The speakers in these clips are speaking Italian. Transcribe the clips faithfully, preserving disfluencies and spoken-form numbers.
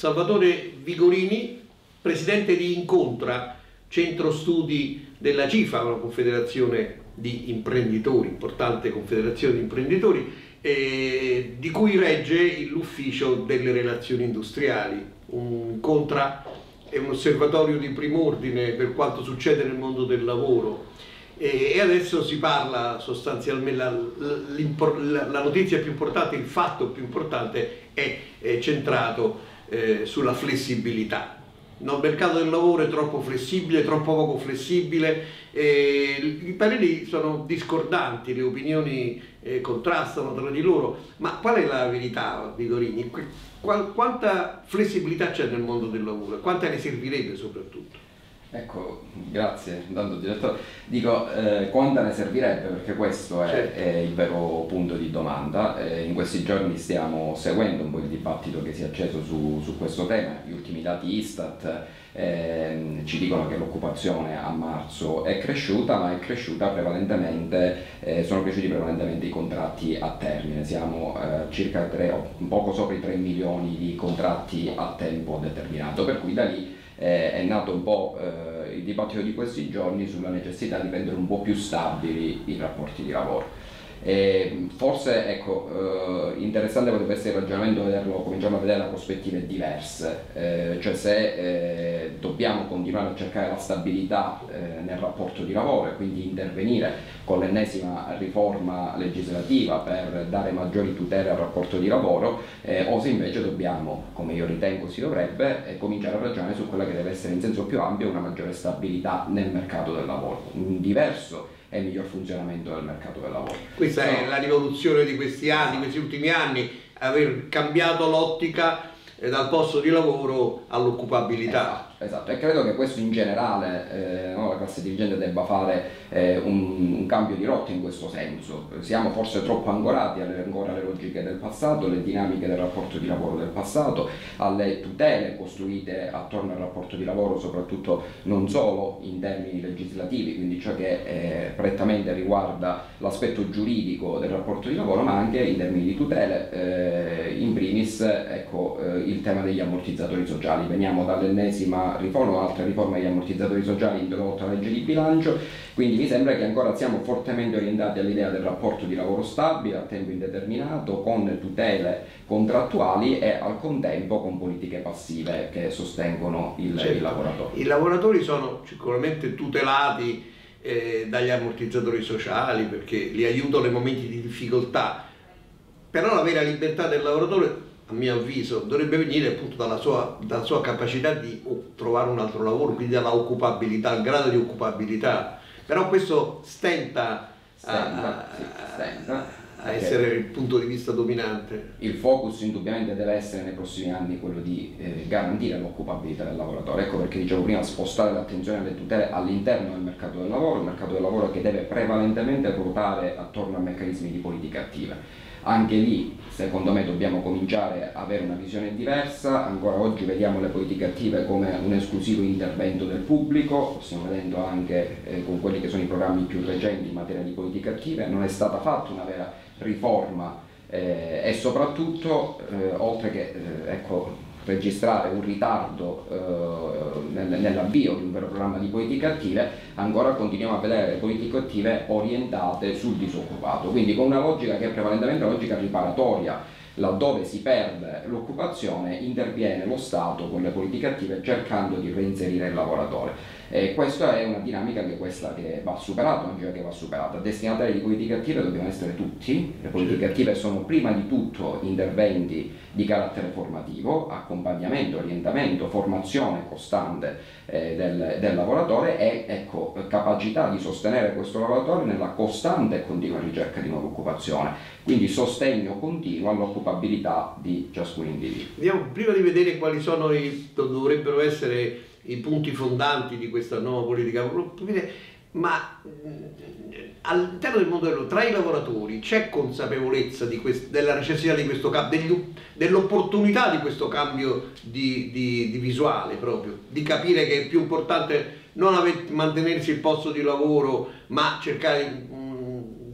Salvatore Vigorini, presidente di Incontra, centro studi della CIFA, una confederazione di imprenditori, importante confederazione di imprenditori, eh, di cui regge l'ufficio delle relazioni industriali. Incontra è un osservatorio di prim'ordine per quanto succede nel mondo del lavoro, e, e adesso si parla sostanzialmente, la, la, la notizia più importante, il fatto più importante è, è centrato eh, sulla flessibilità. No, il mercato del lavoro è troppo flessibile, troppo poco flessibile, eh, i pareri sono discordanti, le opinioni eh, contrastano tra di loro, ma qual è la verità, Vigorini? Qual, quanta flessibilità c'è nel mondo del lavoro? Quanta ne servirebbe soprattutto? Ecco, grazie. Intanto direttore, dico eh, quanta ne servirebbe, perché questo è, certo. è il vero punto di domanda. Eh, in questi giorni stiamo seguendo un po' il dibattito che si è acceso su, su questo tema. Gli ultimi dati Istat eh, ci dicono che l'occupazione a marzo è cresciuta, ma è cresciuta prevalentemente, eh, sono cresciuti prevalentemente i contratti a termine. Siamo eh, circa tre, un poco sopra i tre milioni di contratti a tempo determinato, per cui da lì Eh, è nato un po' eh, il dibattito di questi giorni sulla necessità di rendere un po' più stabili i rapporti di lavoro. E forse, ecco, eh, interessante potrebbe essere il ragionamento, vederlo, cominciamo a vedere da prospettive diverse, eh, cioè se eh, dobbiamo continuare a cercare la stabilità eh, nel rapporto di lavoro e quindi intervenire con l'ennesima riforma legislativa per dare maggiori tutele al rapporto di lavoro, eh, o se invece dobbiamo, come io ritengo si dovrebbe, eh, cominciare a ragionare su quella che deve essere in senso più ampio una maggiore stabilità nel mercato del lavoro, un diverso e miglior funzionamento del mercato del lavoro. Questa so, è la rivoluzione di questi anni, questi ultimi anni, aver cambiato l'ottica eh, dal posto di lavoro all'occupabilità. Esatto, esatto, e credo che questo in generale eh, no, la classe dirigente debba fare eh, un, un cambio di rotta in questo senso. Siamo forse troppo ancorati alle, ancora alle logiche del passato, alle dinamiche del rapporto di lavoro del passato, alle tutele costruite attorno al rapporto di lavoro, soprattutto non solo in termini legislativi, quindi ciò che eh, prettamente riguarda l'aspetto giuridico del rapporto di lavoro, ma anche in termini di tutele, eh, in primis ecco, eh, il tema degli ammortizzatori sociali. Veniamo dall'ennesima riforma, un'altra riforma degli ammortizzatori sociali introdotta alla legge di bilancio, quindi mi sembra che ancora siamo fortemente orientati all'idea del rapporto di lavoro stabile a tempo indeterminato, con tutele contrattuali e al contempo con politiche passive che sostengono il, certo. il lavoratore. I lavoratori sono sicuramente tutelati eh, dagli ammortizzatori sociali perché li aiutano nei momenti di difficoltà, però la vera libertà del lavoratore, a mio avviso, dovrebbe venire appunto dalla sua, dalla sua capacità di trovare un altro lavoro, quindi dalla occupabilità, il grado di occupabilità. Però questo stenta, stenta, a, sì, stenta. a essere il punto di vista dominante. Il focus indubbiamente deve essere nei prossimi anni quello di eh, garantire l'occupabilità del lavoratore. Ecco perché dicevo prima, spostare l'attenzione alle tutele all'interno del mercato del lavoro, il mercato del lavoro che deve prevalentemente ruotare attorno a meccanismi di politica attiva. Anche lì, secondo me, dobbiamo cominciare a avere una visione diversa. Ancora oggi vediamo le politiche attive come un esclusivo intervento del pubblico, lo stiamo vedendo anche eh, con quelli che sono i programmi più recenti in materia di politiche attive. Non è stata fatta una vera riforma eh, e soprattutto, eh, oltre che eh, ecco, registrare un ritardo eh, nel, nell'avvio di un vero programma di politiche attive, ancora continuiamo a vedere le politiche attive orientate sul disoccupato, quindi con una logica che è prevalentemente una logica riparatoria. Laddove si perde l'occupazione interviene lo Stato con le politiche attive cercando di reinserire il lavoratore. E questa è una dinamica che, questa che va superata, una logica che va superata. Destinatari di politiche attive dobbiamo essere tutti. Le politiche attive sono prima di tutto interventi di carattere formativo, accompagnamento, orientamento, formazione costante eh, del, del lavoratore e ecco, capacità di sostenere questo lavoratore nella costante e continua ricerca di nuova occupazione. Quindi sostegno continuo all'occupabilità di ciascun individuo. Vediamo, prima di vedere quali sono i, dovrebbero essere i punti fondanti di questa nuova politica, ma all'interno del mondo tra i lavoratori c'è consapevolezza di quest, della necessità di questo cambio, dell'opportunità di questo cambio di, di, di visuale proprio, di capire che è più importante non aver, mantenersi il posto di lavoro, ma cercare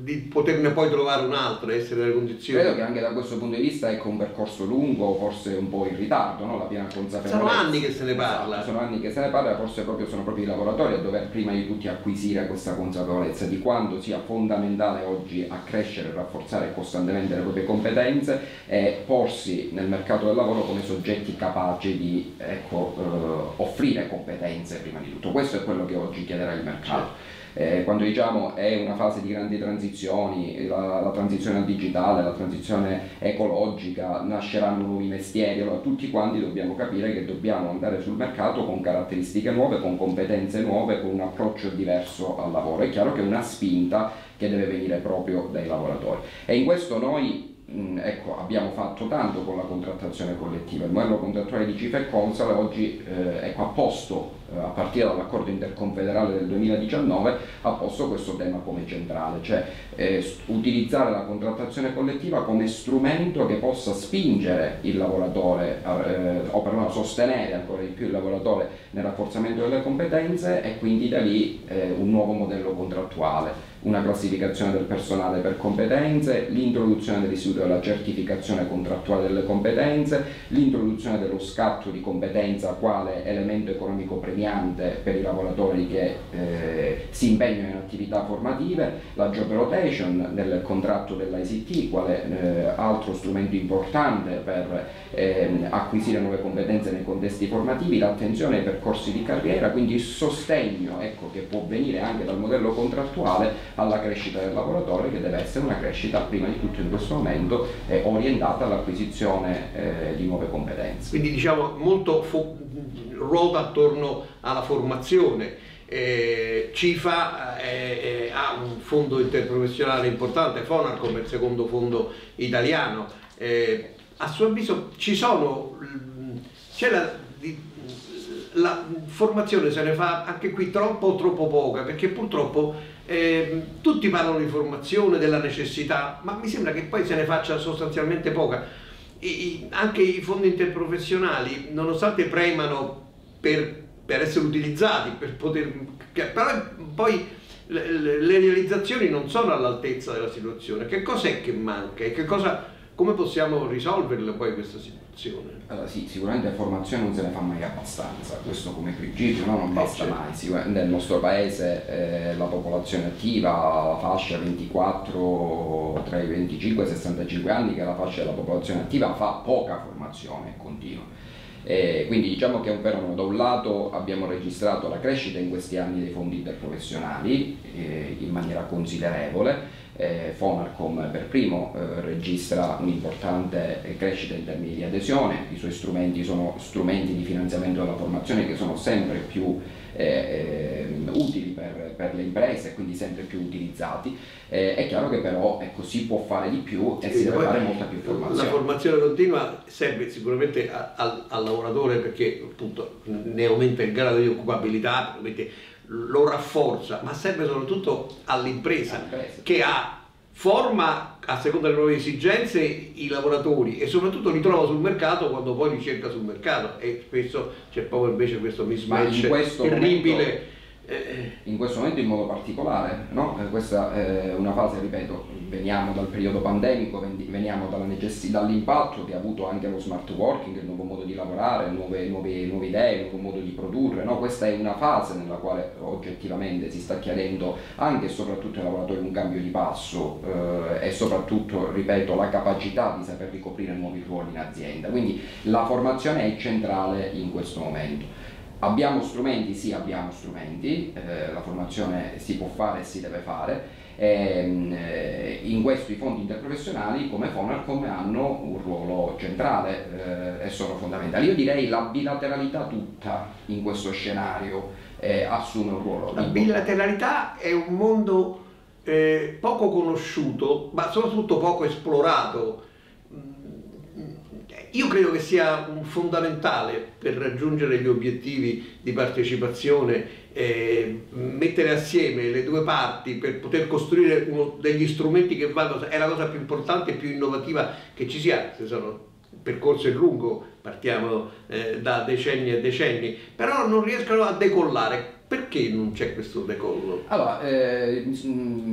di poterne poi trovare un'altra, essere nelle condizioni. Credo che anche da questo punto di vista ecco un percorso lungo, forse un po' in ritardo, no? La piena consapevolezza. Sono anni che se ne parla. Esatto, sono anni che se ne parla, forse proprio, sono proprio i lavoratori a dover prima di tutti acquisire questa consapevolezza di quanto sia fondamentale oggi accrescere e rafforzare costantemente le proprie competenze e porsi nel mercato del lavoro come soggetti capaci di ecco, eh, offrire competenze prima di tutto. Questo è quello che oggi chiederà il mercato. Eh, quando diciamo è una fase di grandi transizioni, la, la transizione al digitale, la transizione ecologica, nasceranno nuovi mestieri, allora tutti quanti dobbiamo capire che dobbiamo andare sul mercato con caratteristiche nuove, con competenze nuove, con un approccio diverso al lavoro. È chiaro che è una spinta che deve venire proprio dai lavoratori e in questo noi Ecco, abbiamo fatto tanto con la contrattazione collettiva. Il modello contrattuale di Cifra e Consal oggi eh, ecco, ha posto, eh, a partire dall'accordo interconfederale del duemiladiciannove, ha posto questo tema come centrale, cioè eh, utilizzare la contrattazione collettiva come strumento che possa spingere il lavoratore, eh, o perlomeno sostenere ancora di più il lavoratore nel rafforzamento delle competenze e quindi da lì eh, un nuovo modello contrattuale. Una classificazione del personale per competenze, l'introduzione dell'istituto della certificazione contrattuale delle competenze, l'introduzione dello scatto di competenza quale elemento economico premiante per i lavoratori che eh, si impegnano in attività formative, la job rotation nel contratto dell'I C T quale eh, altro strumento importante per eh, acquisire nuove competenze nei contesti formativi, l'attenzione ai percorsi di carriera, quindi il sostegno ecco, che può venire anche dal modello contrattuale alla crescita del lavoratore, che deve essere una crescita prima di tutto in questo momento eh, orientata all'acquisizione eh, di nuove competenze. Quindi diciamo molto ruota attorno alla formazione. Eh, Cifa eh, eh, ha un fondo interprofessionale importante, Fonarcom è il secondo fondo italiano. Eh, a suo avviso ci sono, c'è la la formazione se ne fa anche qui troppo o troppo poca, perché purtroppo eh, tutti parlano di formazione, della necessità, ma mi sembra che poi se ne faccia sostanzialmente poca. I, anche i fondi interprofessionali, nonostante premano per, per essere utilizzati, per poter, però poi le, le realizzazioni non sono all'altezza della situazione. Che cos'è che manca e che cosa, come possiamo risolverla poi questa situazione? Allora, sì, sicuramente formazione non se ne fa mai abbastanza, questo come principio, no? Non basta mai. Nel nostro paese eh, la popolazione attiva, la fascia ventiquattro, tra i venticinque e i sessantacinque anni, che è la fascia della popolazione attiva, fa poca formazione continua. E quindi diciamo che è un fenomeno. Da un lato abbiamo registrato la crescita in questi anni dei fondi interprofessionali eh, in maniera considerevole. Eh, Fonarcom per primo eh, registra un'importante crescita in termini di adesione, i suoi strumenti sono strumenti di finanziamento della formazione che sono sempre più eh, eh, utili per, per le imprese, quindi sempre più utilizzati. Eh, è chiaro che però ecco, si può fare di più e sì, si deve fare molta più formazione. La formazione continua serve sicuramente a, a, al lavoratore perché appunto ne aumenta il grado di occupabilità, lo rafforza, ma serve soprattutto all'impresa che ha, forma a seconda delle nuove esigenze i lavoratori e soprattutto li trova sul mercato quando poi li cerca sul mercato, e spesso c'è proprio invece questo mismatch terribile. Momento... in questo momento in modo particolare, no? Questa è una fase, ripeto, veniamo dal periodo pandemico, veniamo dall'impatto che ha avuto anche lo smart working, il nuovo modo di lavorare, nuove, nuove, nuove idee, il nuovo modo di produrre, no? Questa è una fase nella quale oggettivamente si sta chiedendo anche e soprattutto ai lavoratori un cambio di passo eh, e soprattutto, ripeto, la capacità di saper ricoprire nuovi ruoli in azienda, quindi la formazione è centrale in questo momento. Abbiamo strumenti? Sì, abbiamo strumenti, eh, la formazione si può fare e si deve fare, e, eh, in questo i fondi interprofessionali come Fonarcom hanno un ruolo centrale eh, e sono fondamentali. Io direi la bilateralità tutta in questo scenario eh, assume un ruolo. La bilateralità è un mondo eh, poco conosciuto, ma soprattutto poco esplorato. Io credo che sia un fondamentale per raggiungere gli obiettivi di partecipazione, eh, mettere assieme le due parti per poter costruire uno degli strumenti che vanno, è la cosa più importante e più innovativa che ci sia. Se sono, il percorso è lungo, partiamo eh, da decenni e decenni, però non riescono a decollare. Perché non c'è questo decollo? Allora, eh,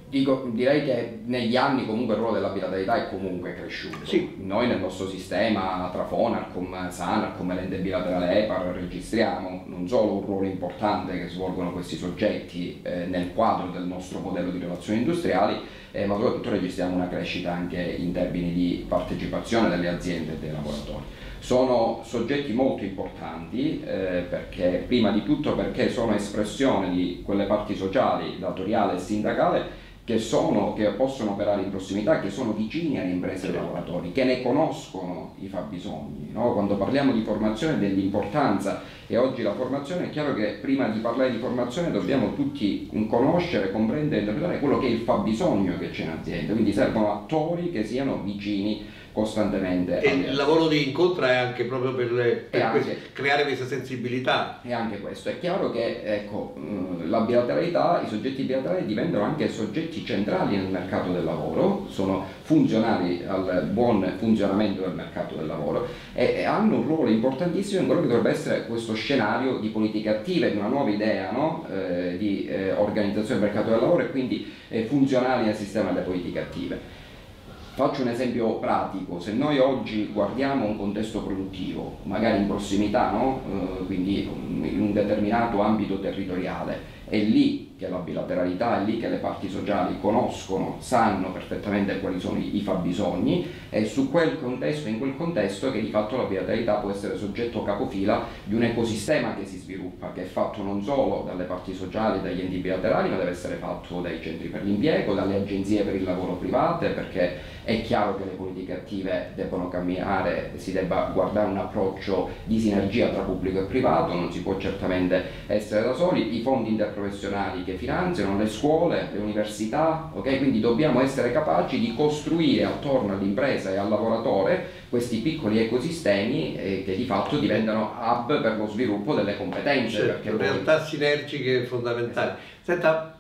Dico, direi che negli anni comunque il ruolo della bilateralità è comunque cresciuto. Sì. Noi nel nostro sistema tra Fonarcom, Sanarcom e l'ente bilaterale EPAR registriamo non solo un ruolo importante che svolgono questi soggetti eh, nel quadro del nostro modello di relazioni industriali, eh, ma soprattutto registriamo una crescita anche in termini di partecipazione delle aziende e dei lavoratori. Sono soggetti molto importanti eh, perché, prima di tutto perché sono espressione di quelle parti sociali, datoriale e sindacale, che, sono, che possono operare in prossimità, che sono vicini alle imprese e ai lavoratori, che ne conoscono i fabbisogni. No? Quando parliamo di formazione, dell'importanza e oggi la formazione, è chiaro che prima di parlare di formazione dobbiamo tutti conoscere, comprendere e interpretare quello che è il fabbisogno che c'è in azienda, quindi servono attori che siano vicini costantemente. E il lavoro di incontro è anche proprio per, per anche, questo, creare questa sensibilità. E anche questo, è chiaro che ecco, la bilateralità, i soggetti bilaterali diventano anche soggetti centrali nel mercato del lavoro, sono funzionali al buon funzionamento del mercato del lavoro e, e hanno un ruolo importantissimo in quello che dovrebbe essere questo scenario di politiche attive, di una nuova idea, no? eh, di eh, organizzazione del mercato del lavoro e quindi eh, funzionali nel sistema delle politiche attive. Faccio un esempio pratico: se noi oggi guardiamo un contesto produttivo, magari in prossimità, no? eh, quindi in un determinato ambito territoriale, è lì che la bilateralità, è lì che le parti sociali conoscono, sanno perfettamente quali sono i, i fabbisogni, e su quel contesto, in quel contesto che di fatto la bilateralità può essere soggetto capofila di un ecosistema che si sviluppa, che è fatto non solo dalle parti sociali e dagli enti bilaterali, ma deve essere fatto dai centri per l'impiego, dalle agenzie per il lavoro private, perché è chiaro che le politiche attive debbono camminare, si debba guardare un approccio di sinergia tra pubblico e privato, non si può certamente essere da soli, i fondi interprofessionali che finanziano, le scuole, le università, okay? Quindi dobbiamo essere capaci di costruire attorno all'impresa e al lavoratore questi piccoli ecosistemi eh, che di fatto diventano hub per lo sviluppo delle competenze. Certo, perché poi... realtà sinergiche fondamentali. Senta,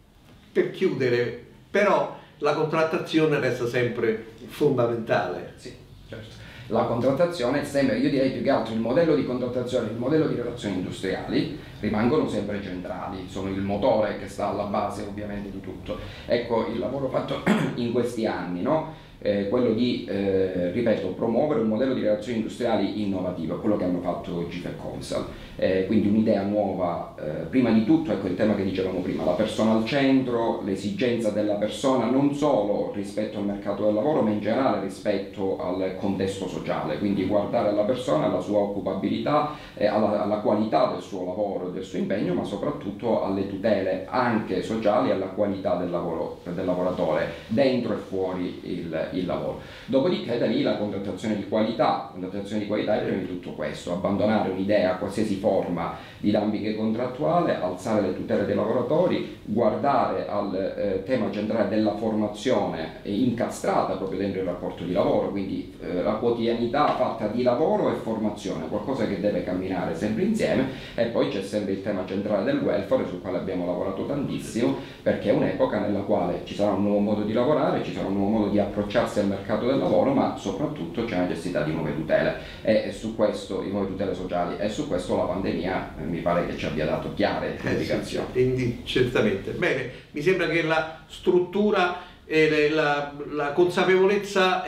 per chiudere, però la contrattazione resta sempre fondamentale. Sì, certo. La contrattazione è sempre, io direi più che altro, il modello di contrattazione, il modello di relazioni industriali rimangono sempre centrali, sono il motore che sta alla base ovviamente di tutto. Ecco, il lavoro fatto in questi anni, no? Eh, quello di, eh, ripeto, promuovere un modello di relazioni industriali innovativo, quello che hanno fatto G I F e Consal, eh, quindi un'idea nuova, eh, prima di tutto, ecco il tema che dicevamo prima, la persona al centro, l'esigenza della persona non solo rispetto al mercato del lavoro, ma in generale rispetto al contesto sociale, quindi guardare alla persona, alla sua occupabilità, eh, alla, alla qualità del suo lavoro e del suo impegno, ma soprattutto alle tutele anche sociali e alla qualità del lavoro del lavoratore dentro e fuori il il lavoro. Dopodiché da lì la contrattazione di qualità, la contrattazione di qualità è prima di tutto questo, abbandonare un'idea, qualsiasi forma dinamica contrattuale, alzare le tutele dei lavoratori, guardare al eh, tema centrale della formazione incastrata proprio dentro il rapporto di lavoro, quindi eh, la quotidianità fatta di lavoro e formazione, qualcosa che deve camminare sempre insieme, e poi c'è sempre il tema centrale del welfare, sul quale abbiamo lavorato tantissimo, perché è un'epoca nella quale ci sarà un nuovo modo di lavorare, ci sarà un nuovo modo di approcciarsi al mercato del lavoro, ma soprattutto c'è necessità di nuove tutele e su questo, di nuove tutele sociali, e su questo la pandemia eh, mi pare che ci abbia dato chiare indicazioni. Eh sì, certamente. Bene, mi sembra che la struttura e la, la consapevolezza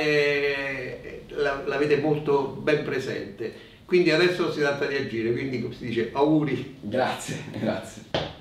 eh, l'avete molto ben presente, quindi adesso si tratta di agire, quindi come si dice, auguri. Grazie, grazie.